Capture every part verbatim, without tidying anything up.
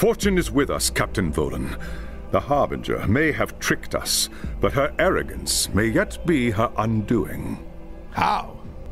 Fortune is with us, Captain Volan. The Harbinger may have tricked us, but her arrogance may yet be her undoing. How?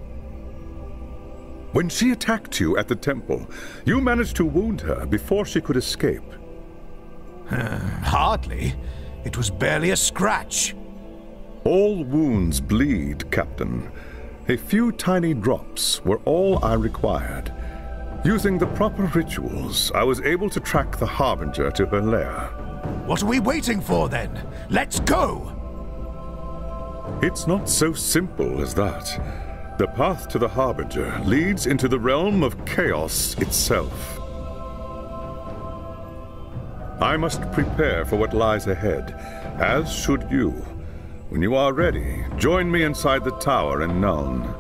When she attacked you at the temple, you managed to wound her before she could escape. Uh, hardly. It was barely a scratch. All wounds bleed, Captain. A few tiny drops were all I required. Using the proper rituals, I was able to track the Harbinger to her lair. What are we waiting for, then? Let's go! It's not so simple as that. The path to the Harbinger leads into the realm of chaos itself. I must prepare for what lies ahead, as should you. When you are ready, join me inside the tower in Nuln.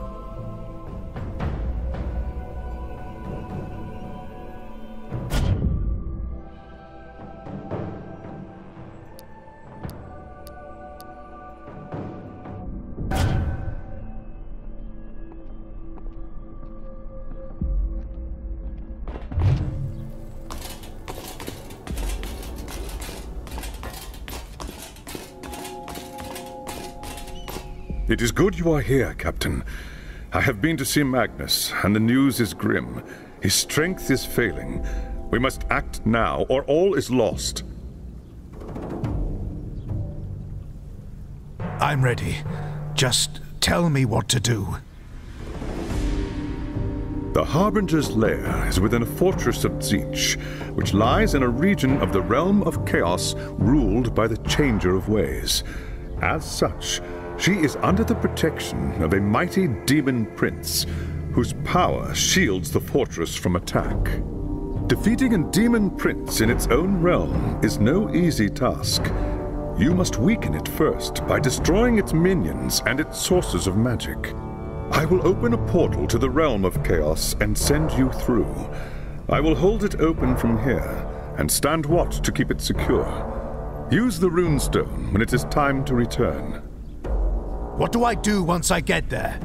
It is good you are here, Captain. I have been to see Magnus, and the news is grim. His strength is failing. We must act now, or all is lost. I'm ready. Just tell me what to do. The Harbinger's lair is within a fortress of Tzeentch, which lies in a region of the realm of chaos ruled by the Changer of Ways. As such, she is under the protection of a mighty demon prince, whose power shields the fortress from attack. Defeating a demon prince in its own realm is no easy task. You must weaken it first by destroying its minions and its sources of magic. I will open a portal to the realm of chaos and send you through. I will hold it open from here and stand watch to keep it secure. Use the runestone when it is time to return. What do I do once I get there?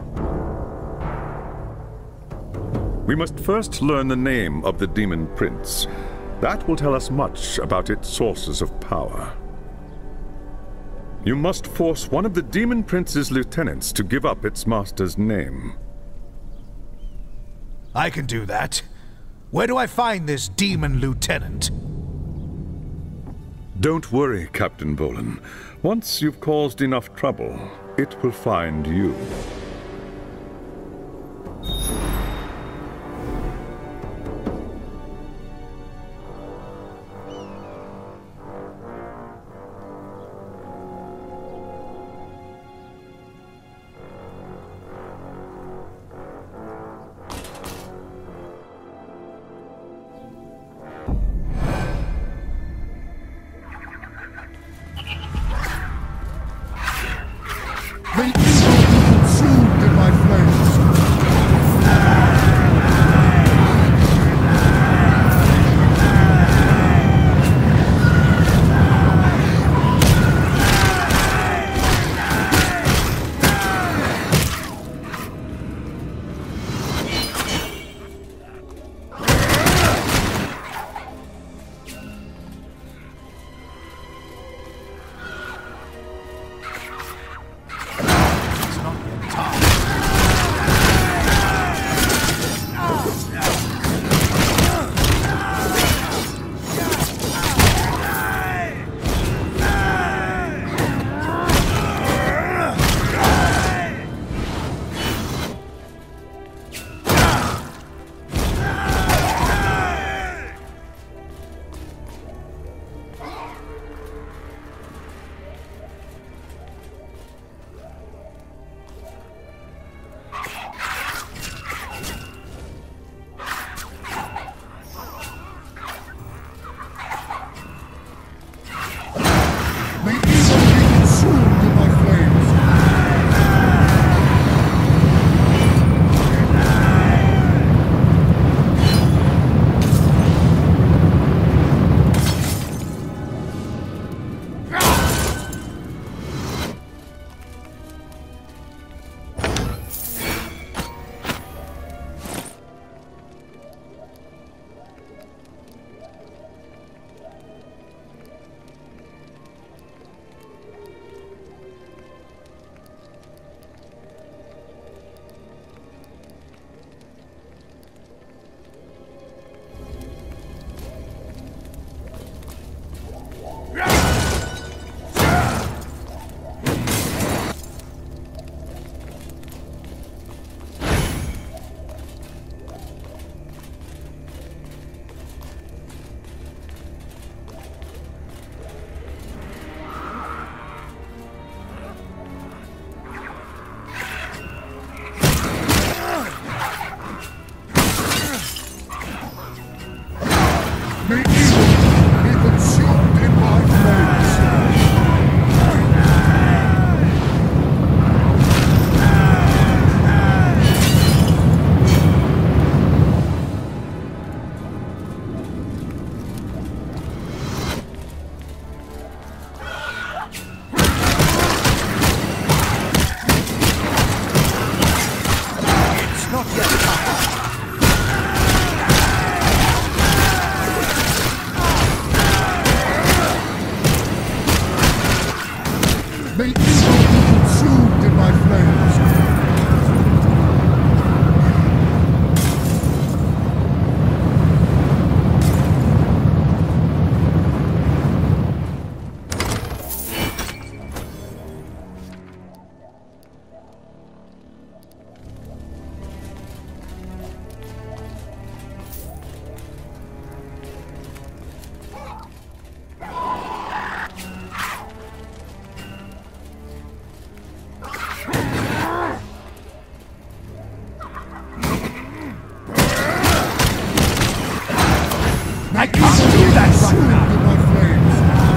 We must first learn the name of the demon prince. That will tell us much about its sources of power. You must force one of the demon prince's lieutenants to give up its master's name. I can do that. Where do I find this demon lieutenant? Don't worry, Captain Volan. Once you've caused enough trouble, it will find you. May evil be consumed in my flames. May evil be consumed in my flames. I can't do that right now! In my flames.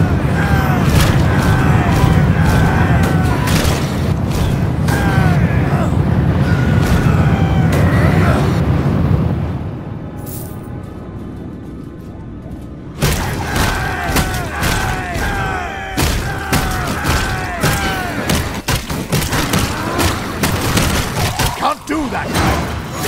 Can't do that now!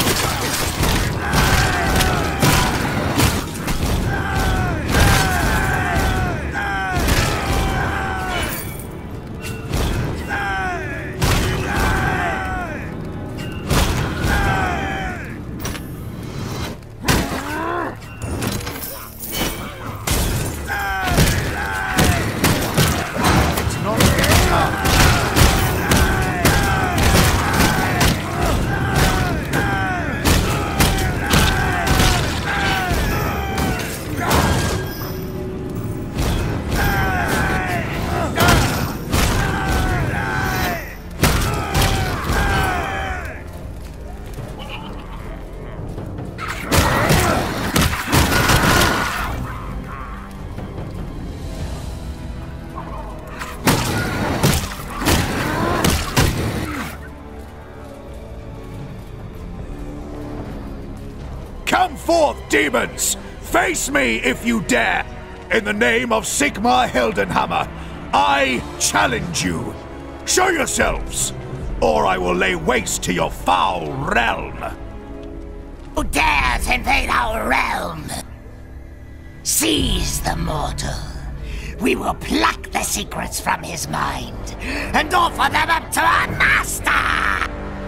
Come forth, demons! Face me if you dare! In the name of Sigmar Heldenhammer, I challenge you! Show yourselves, or I will lay waste to your foul realm! Who dares invade our realm? Seize the mortal. We will pluck the secrets from his mind and offer them up to our master!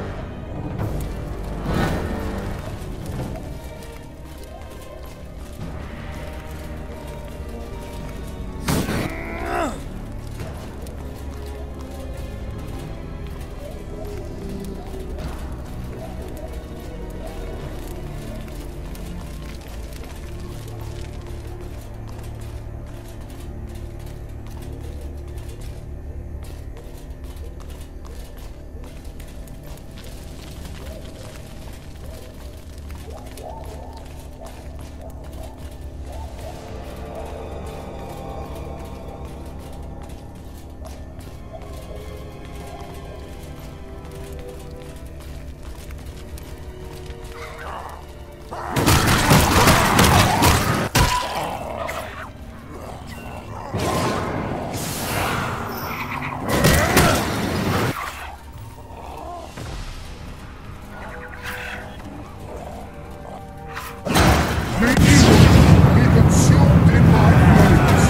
May evil be consumed in my flames.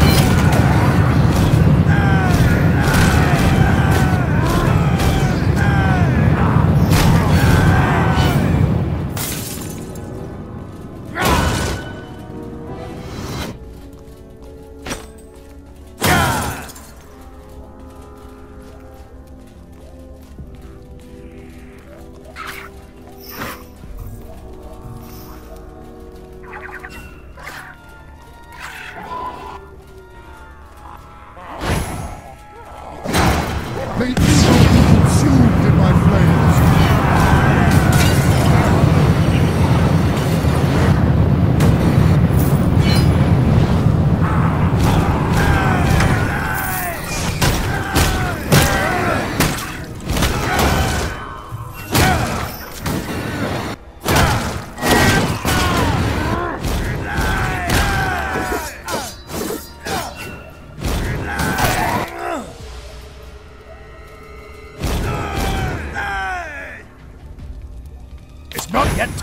May evil be consumed in my flames.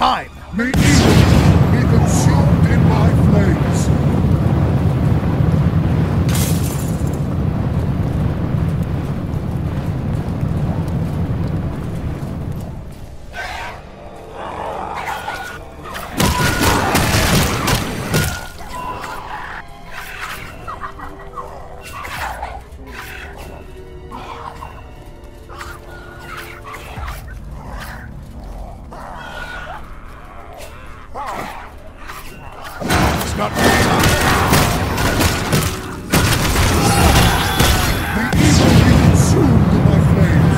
time! May evil be consumed in my flames! It's not May evil be consumed in my flames!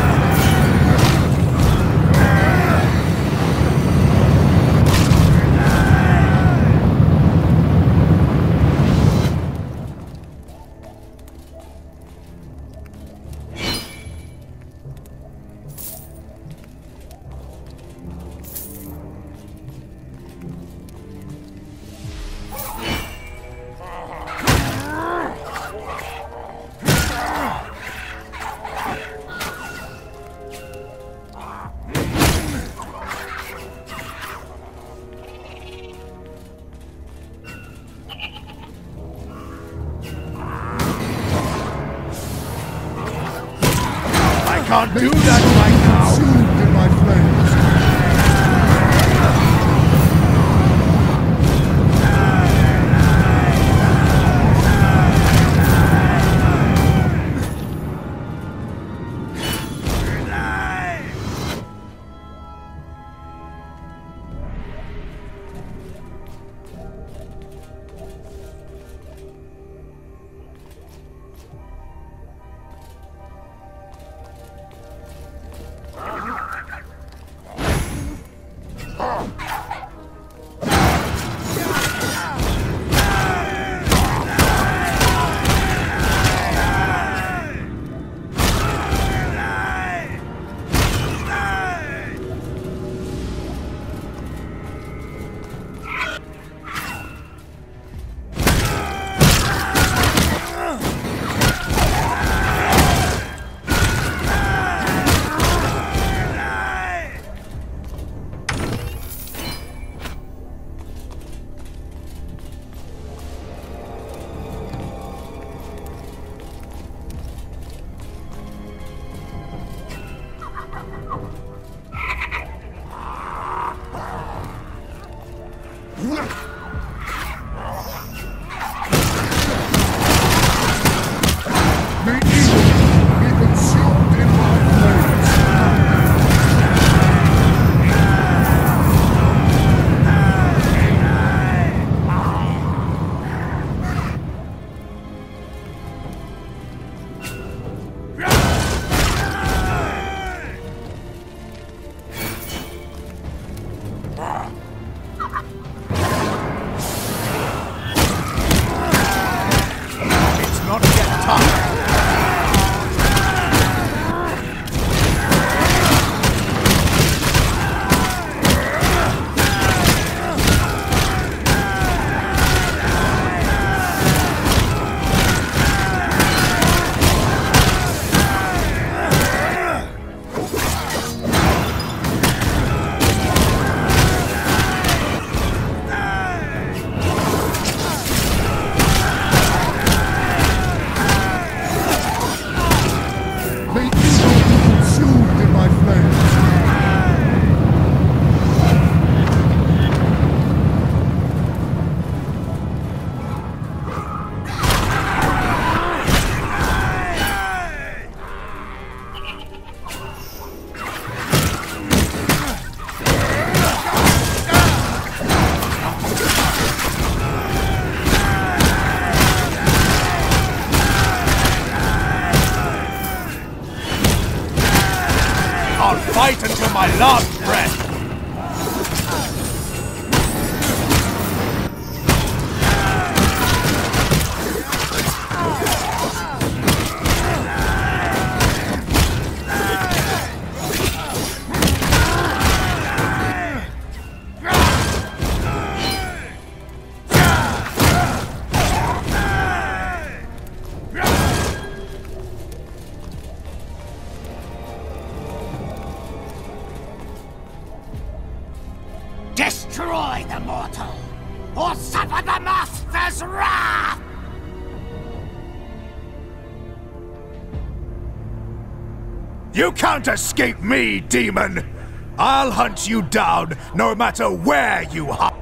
I can't do that right now! Consumed in my flames! May evil be consumed in my flames! It's not yet time! May evil be consumed in my flames! I'll fight until my last breath! or suffer the Master's wrath! You can't escape me, demon! I'll hunt you down, no matter where you hide!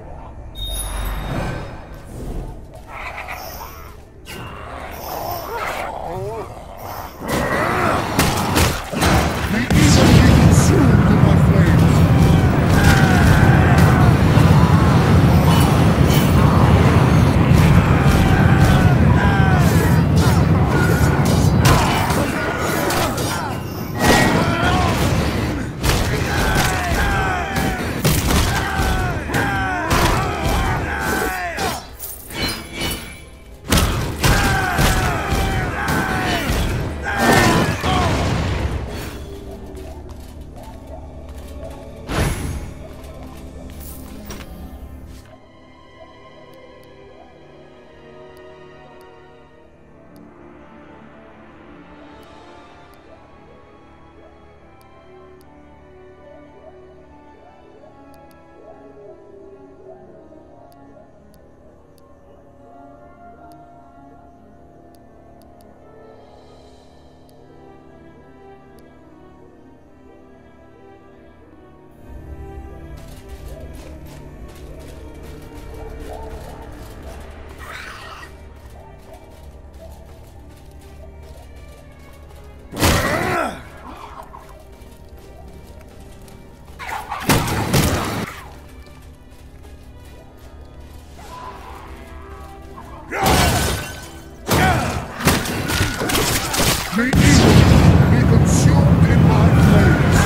May evil be consumed in my flames.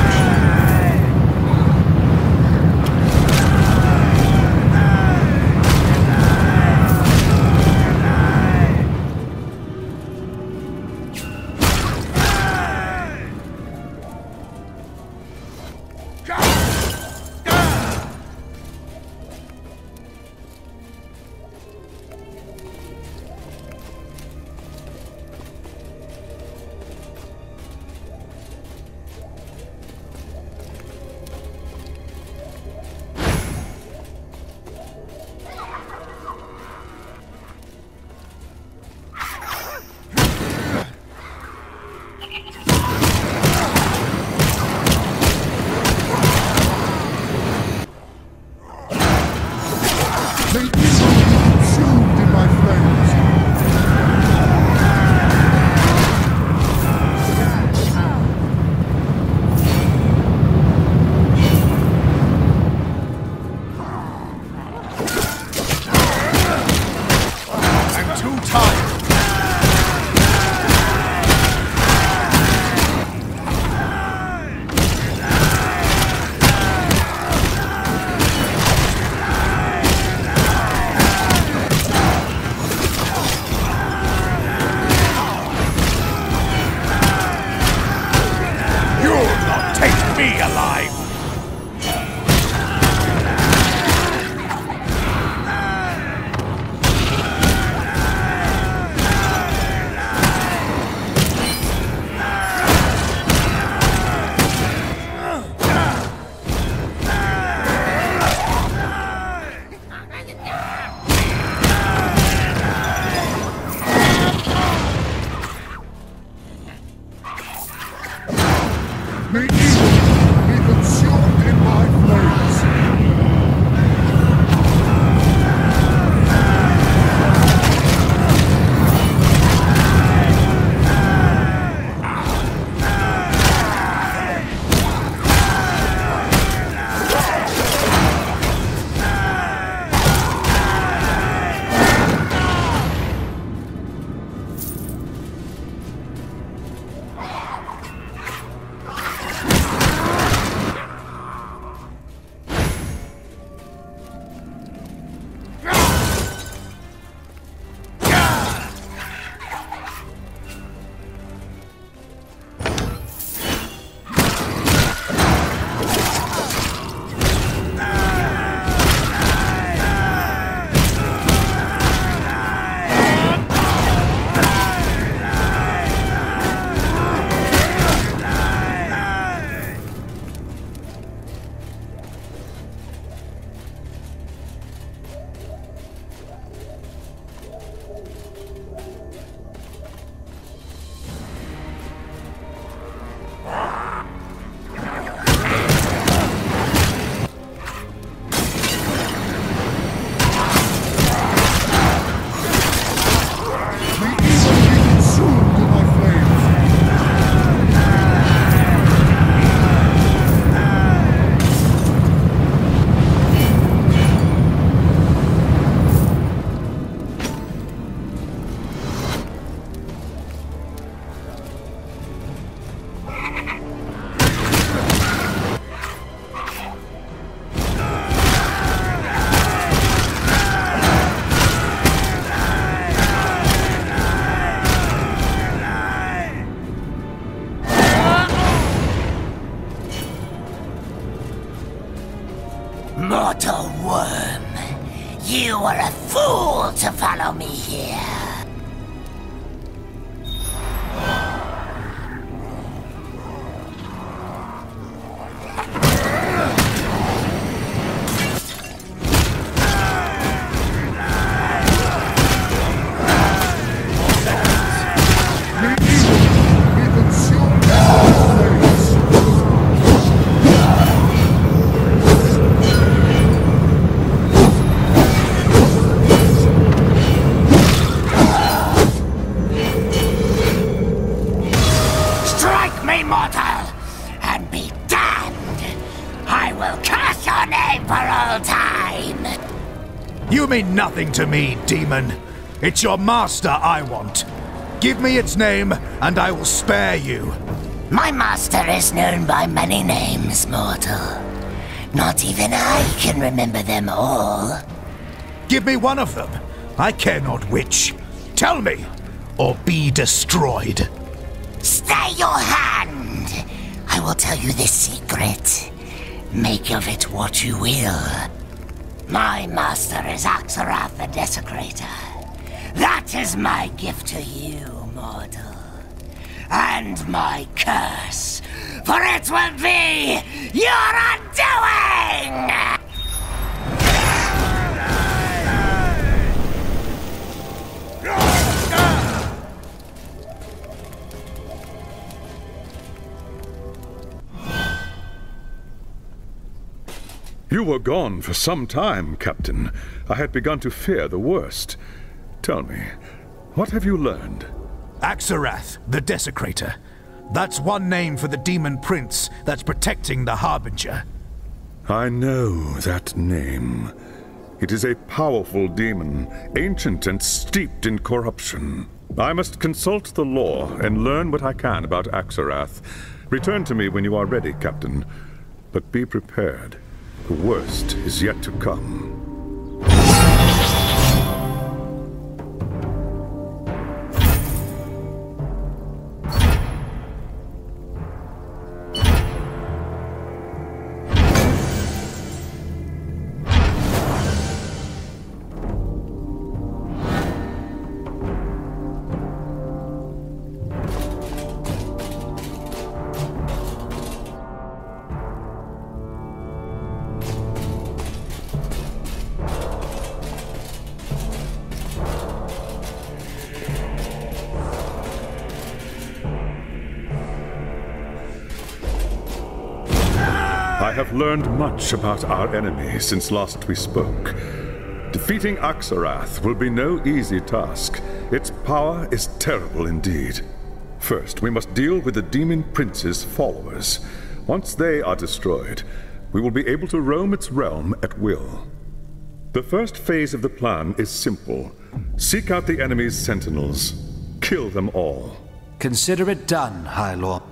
You were a fool to follow me here. You mean nothing to me, demon. It's your master I want. Give me its name, and I will spare you. My master is known by many names, mortal. Not even I can remember them all. Give me one of them. I care not which. Tell me, or be destroyed. Stay your hand! I will tell you this secret. Make of it what you will. My master is Axarath the Desecrator. That is my gift to you, mortal. And my curse, for it will be your undoing! You were gone for some time, Captain. I had begun to fear the worst. Tell me, what have you learned? Axarath, the Desecrator. That's one name for the demon prince that's protecting the Harbinger. I know that name. It is a powerful demon, ancient and steeped in corruption. I must consult the law and learn what I can about Axarath. Return to me when you are ready, Captain. But be prepared. The worst is yet to come. I have learned much about our enemy since last we spoke. Defeating Axarath will be no easy task. Its power is terrible indeed. First, we must deal with the Demon Prince's followers. Once they are destroyed, we will be able to roam its realm at will. The first phase of the plan is simple. Seek out the enemy's sentinels. Kill them all. Consider it done, High Lord.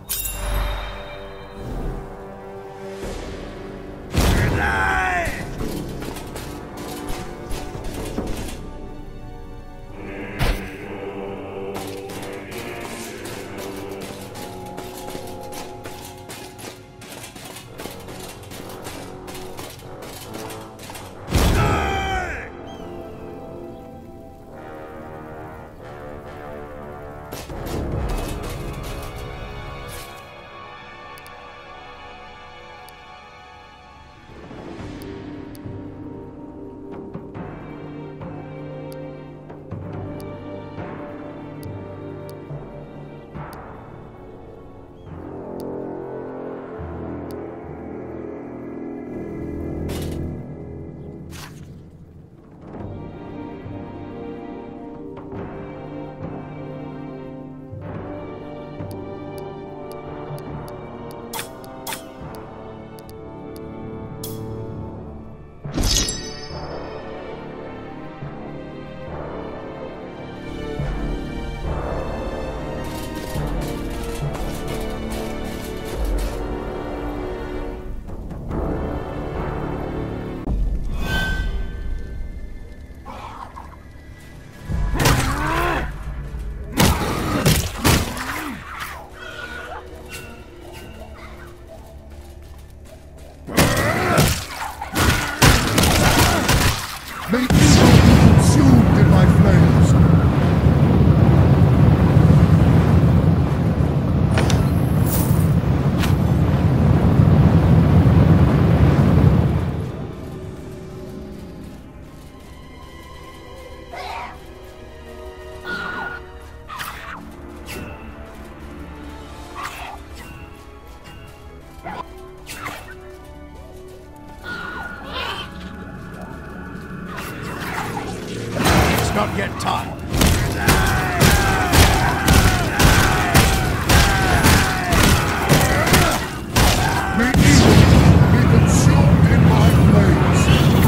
not yet time. May evil be consumed in my flames.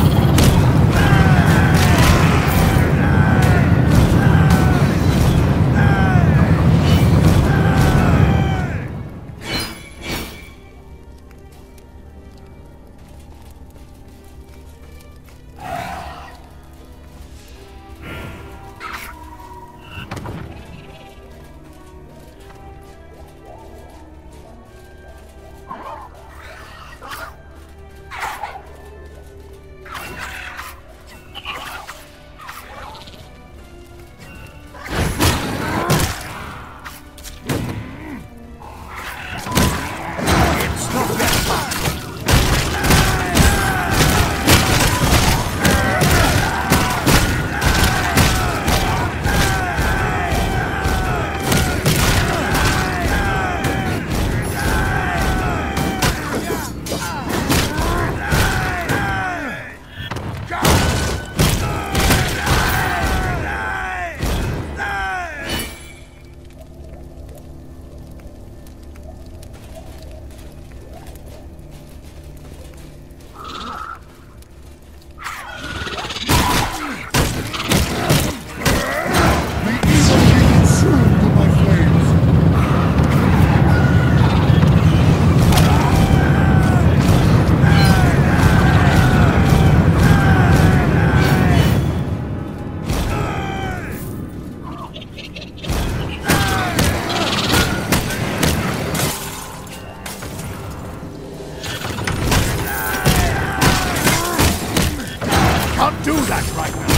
Do that right now.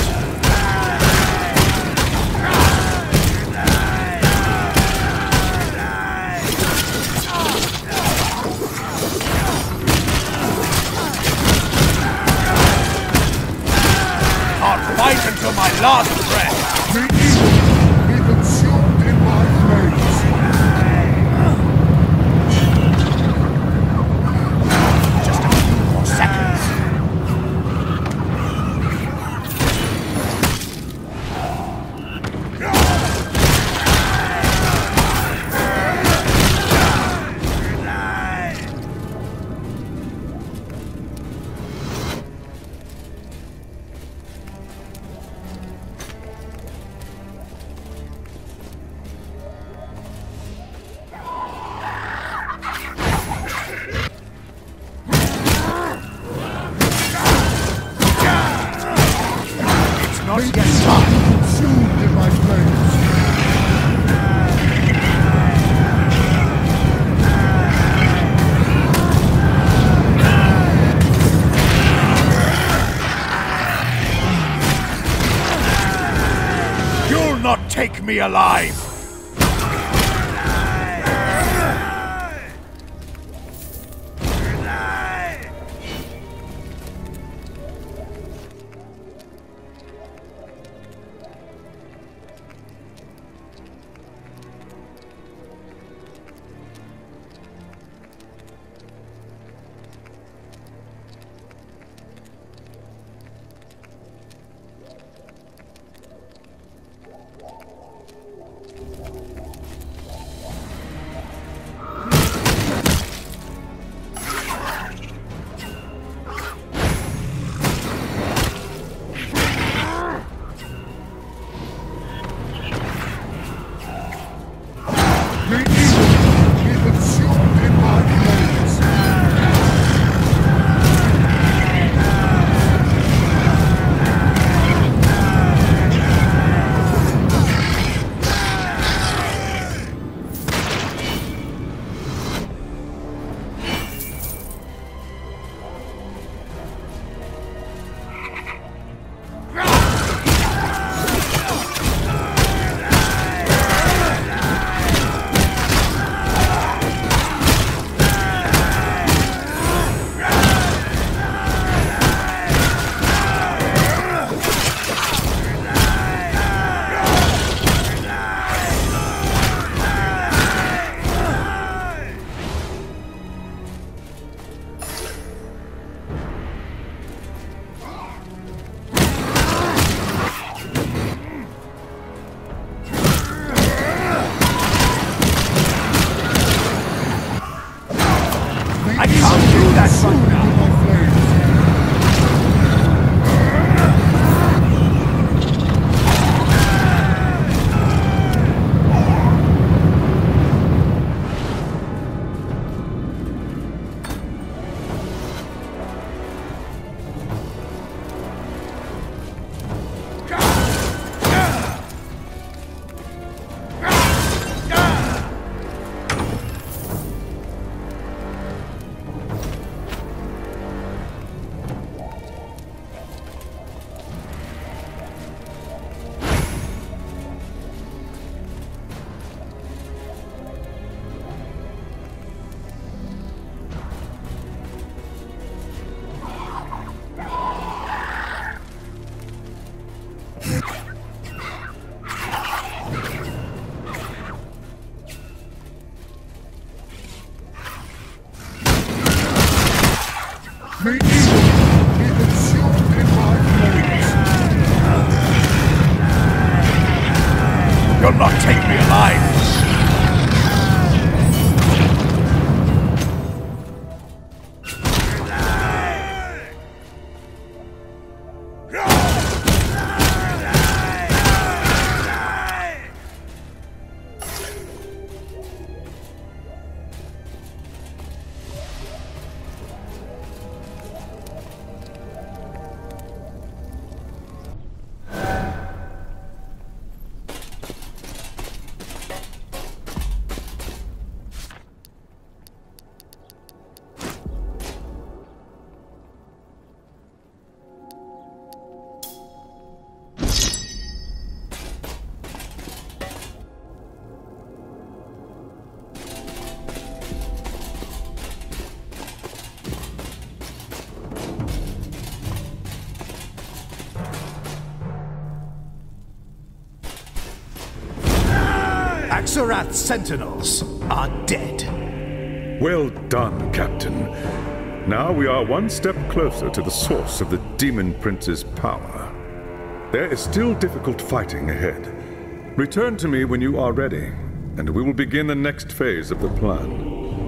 I'll fight until my last breath. May evil be consumed in my flames. Just a few more seconds. Not yet time. Consumed in my flames. You'll not take me alive. You'll not take me alive! Axarath's sentinels are dead. Well done, Captain. Now we are one step closer to the source of the Demon Prince's power. There is still difficult fighting ahead. Return to me when you are ready, and we will begin the next phase of the plan.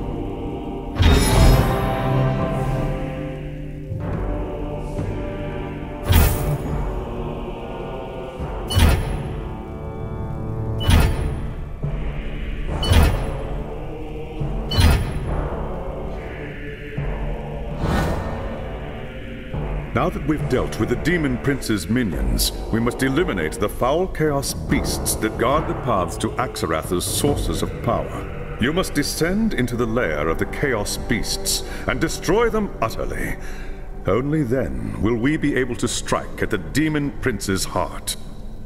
Now that we've dealt with the Demon Prince's minions, we must eliminate the foul chaos beasts that guard the paths to Axarath's sources of power. You must descend into the lair of the chaos beasts and destroy them utterly. Only then will we be able to strike at the Demon Prince's heart.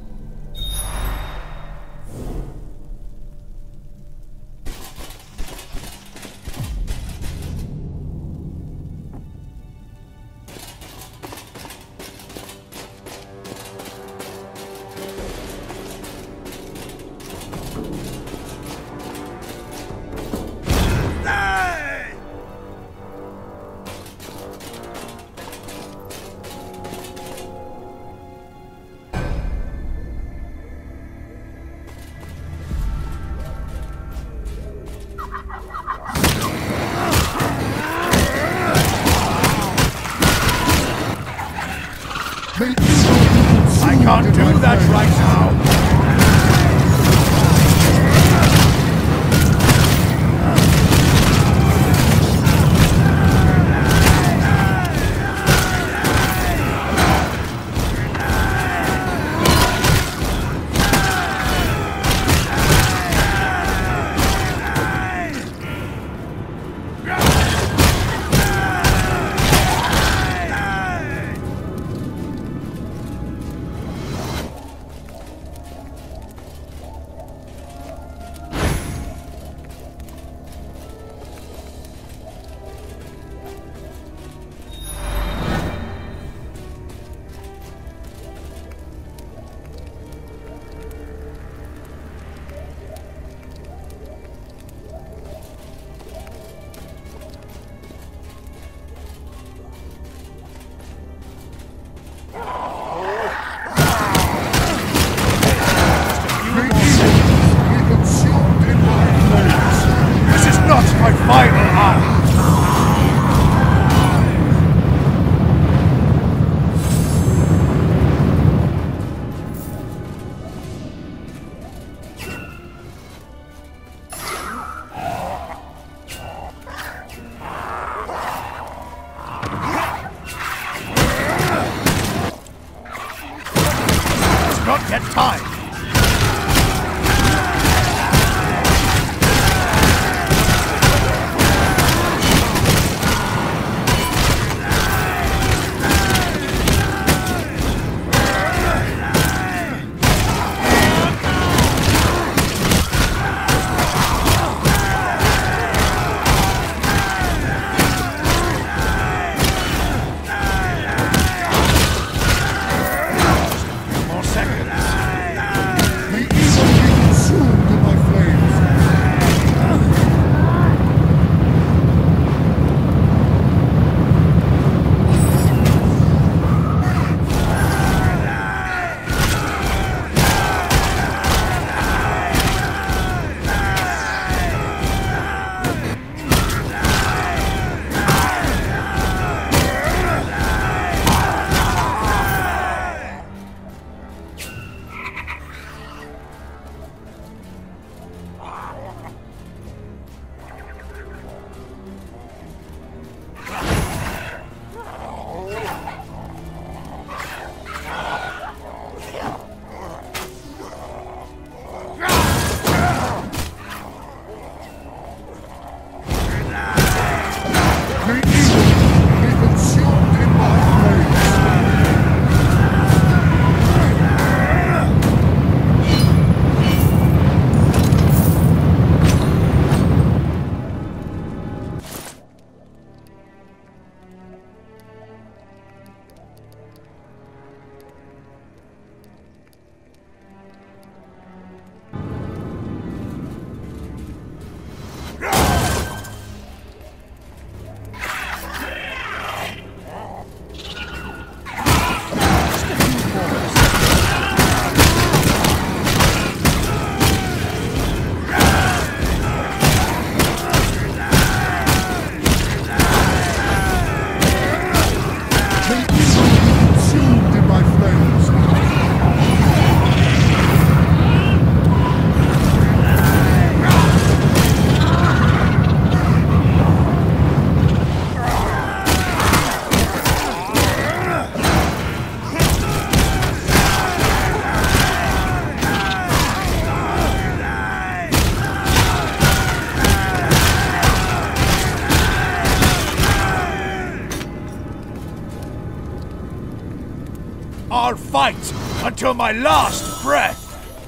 I can't do that right now! My final hour! It's not yet time! fight until my last breath!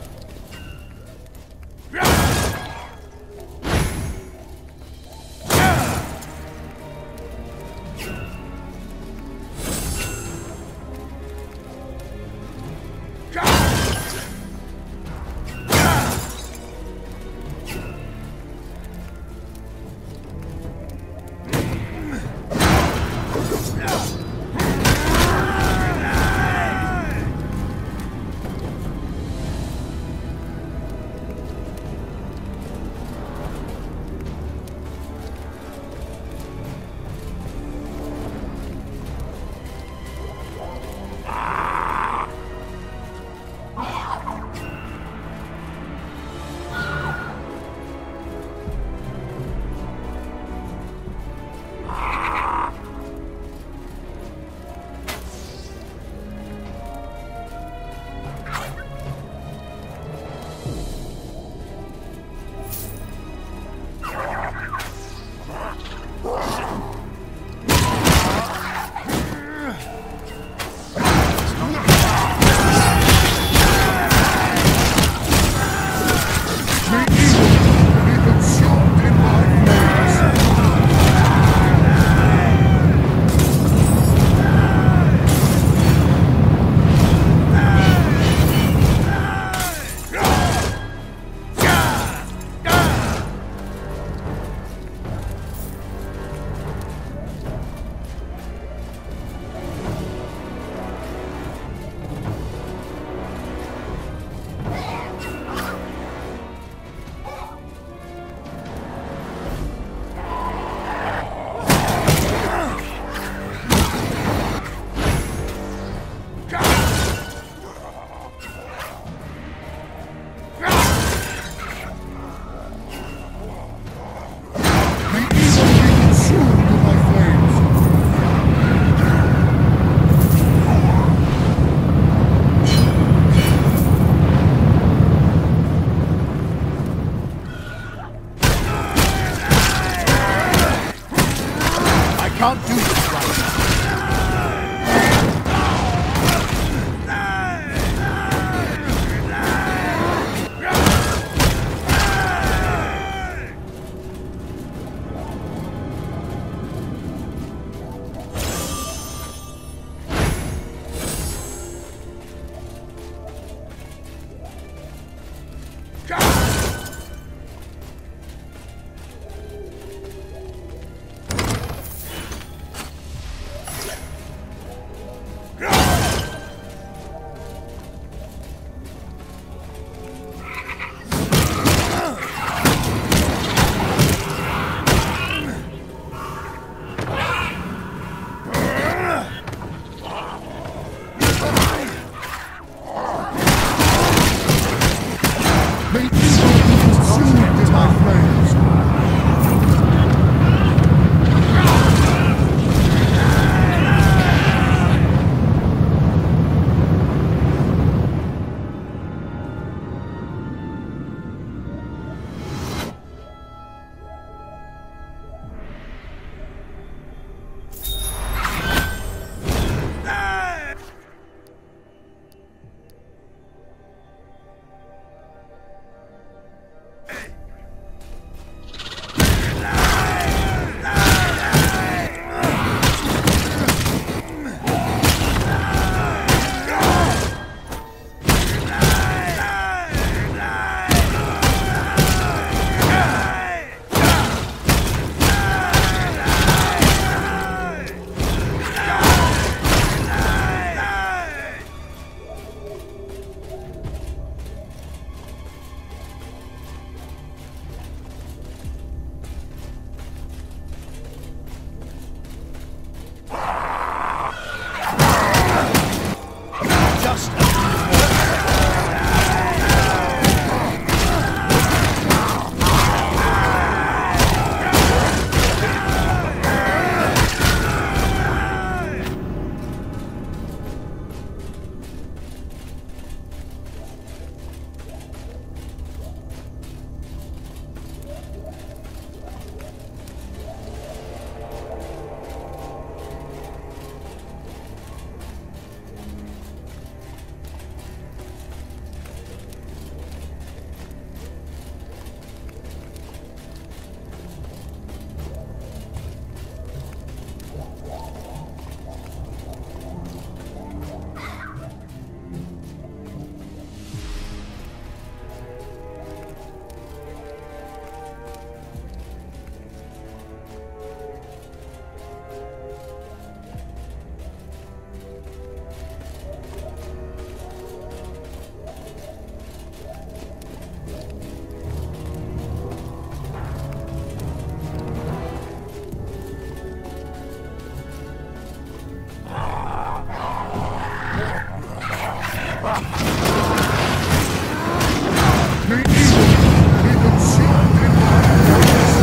Can't do this right now. May evil be consumed in my flames.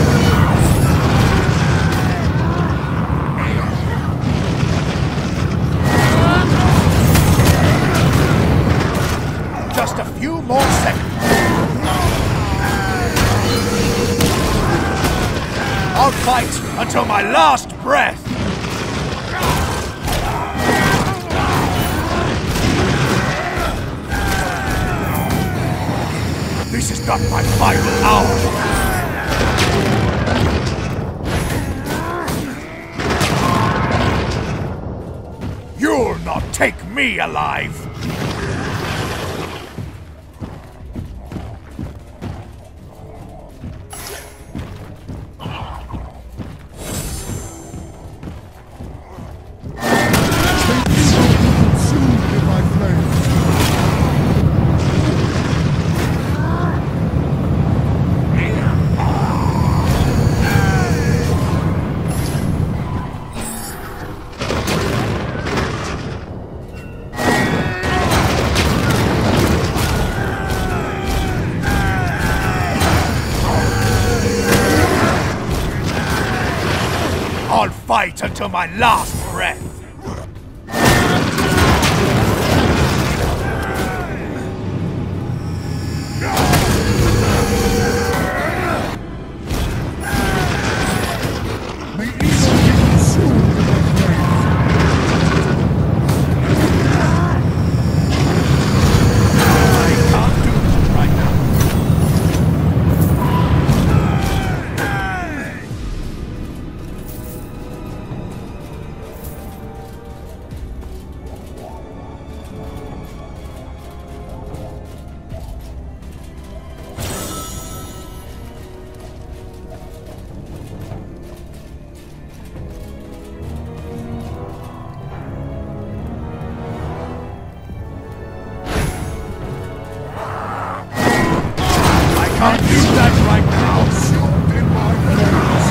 Just a few more seconds. I'll fight until my last breath. This is not my final hour. You'll not take me alive. I'll fight until my last breath. May evil be consumed in my flames. I can't do that right now. Can't do that right now. Consumed in my flames.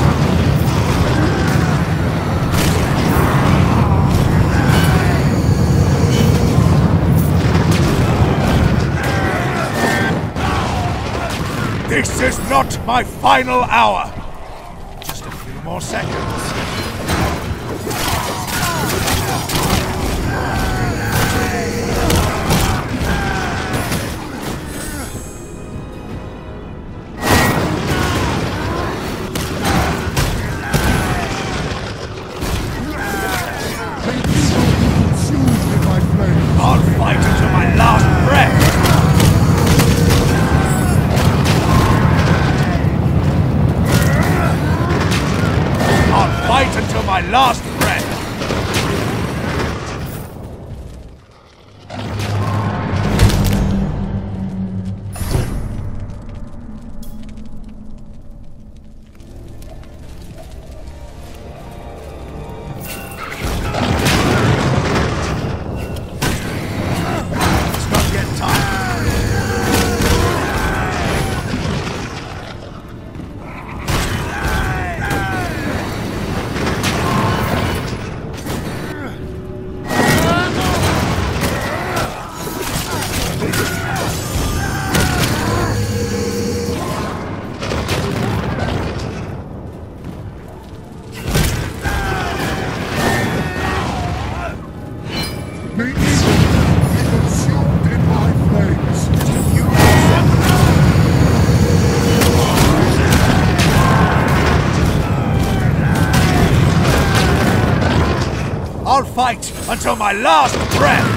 This is not my final hour. Just a few more seconds. I'll fight until my last breath! I'll fight until my last breath! May evil be consumed in my flames. I'll fight until my last breath!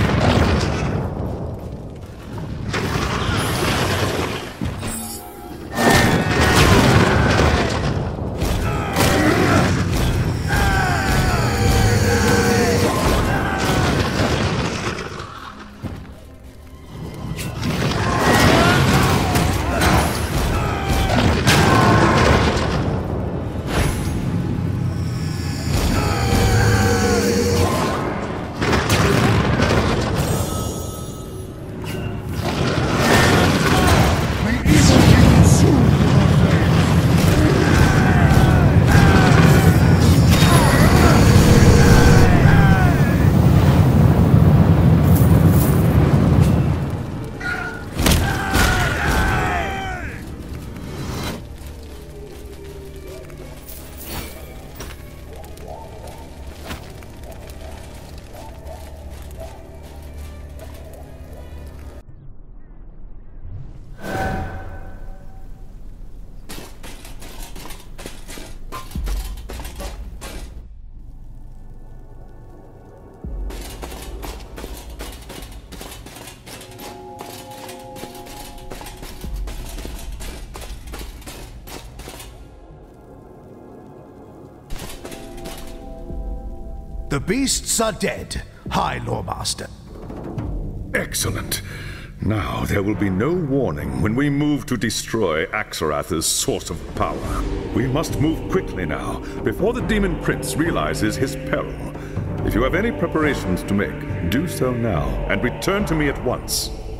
The beasts are dead, High Loremaster. Excellent. Now there will be no warning when we move to destroy Axarath's source of power. We must move quickly now, before the Demon Prince realizes his peril. If you have any preparations to make, do so now, and return to me at once.